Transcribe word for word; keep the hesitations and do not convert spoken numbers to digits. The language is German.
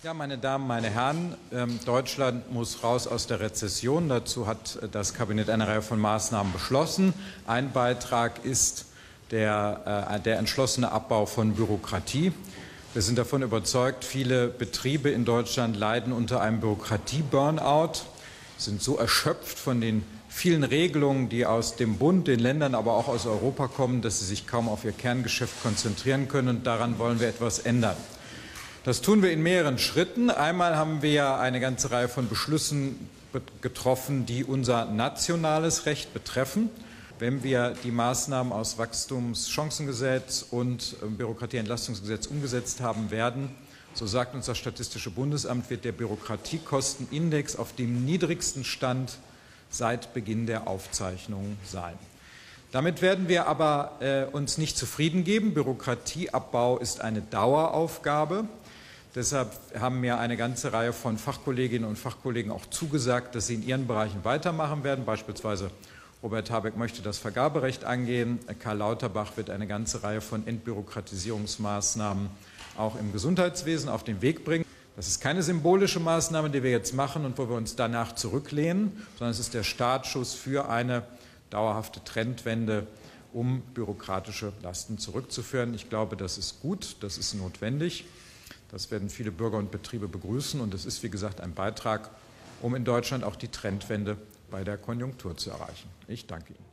Ja, meine Damen, meine Herren, Deutschland muss raus aus der Rezession. Dazu hat das Kabinett eine Reihe von Maßnahmen beschlossen. Ein Beitrag ist der, der entschlossene Abbau von Bürokratie. Wir sind davon überzeugt, viele Betriebe in Deutschland leiden unter einem Bürokratie-Burnout, sind so erschöpft von den vielen Regelungen, die aus dem Bund, den Ländern, aber auch aus Europa kommen, dass sie sich kaum auf ihr Kerngeschäft konzentrieren können. Und daran wollen wir etwas ändern. Das tun wir in mehreren Schritten. Einmal haben wir eine ganze Reihe von Beschlüssen getroffen, die unser nationales Recht betreffen. Wenn wir die Maßnahmen aus Wachstumschancengesetz und Bürokratieentlastungsgesetz umgesetzt haben werden, so sagt uns das Statistische Bundesamt, wird der Bürokratiekostenindex auf dem niedrigsten Stand seit Beginn der Aufzeichnung sein. Damit werden wir aber äh, uns nicht zufrieden geben. Bürokratieabbau ist eine Daueraufgabe. Deshalb haben mir eine ganze Reihe von Fachkolleginnen und Fachkollegen auch zugesagt, dass sie in ihren Bereichen weitermachen werden. Beispielsweise Robert Habeck möchte das Vergaberecht angehen. Karl Lauterbach wird eine ganze Reihe von Entbürokratisierungsmaßnahmen auch im Gesundheitswesen auf den Weg bringen. Das ist keine symbolische Maßnahme, die wir jetzt machen und wo wir uns danach zurücklehnen, sondern es ist der Startschuss für eine dauerhafte Trendwende, um bürokratische Lasten zurückzuführen. Ich glaube, das ist gut, das ist notwendig. Das werden viele Bürger und Betriebe begrüßen und es ist, wie gesagt, ein Beitrag, um in Deutschland auch die Trendwende bei der Konjunktur zu erreichen. Ich danke Ihnen.